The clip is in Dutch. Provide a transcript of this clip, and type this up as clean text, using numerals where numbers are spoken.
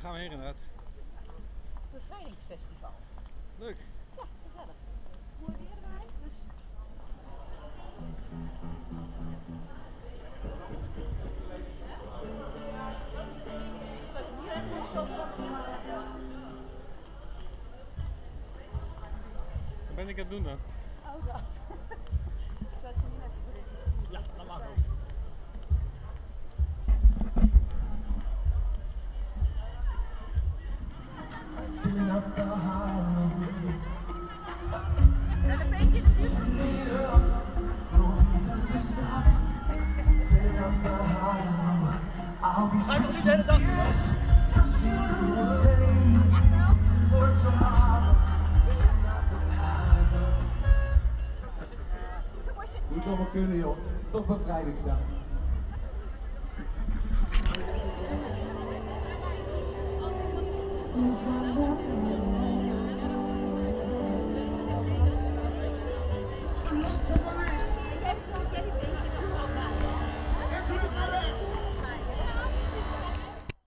gaan we heen inderdaad. Bevrijdingsfestival. Leuk. Ja, gezellig. Mooi weer erbij, dus... Wat ben ik aan het doen dan? Oh, dat. Zoals je nu even voor dit is. Ja, dat mag ook. Filling up the highway. Wel een beetje de buurt. No reason to stop. Filling up the highway. I'll be Ga je nog niet de hele dag doen? still do the same for tomorrow. Moet allemaal kunnen, joh. Het is toch bevrijdingsdag.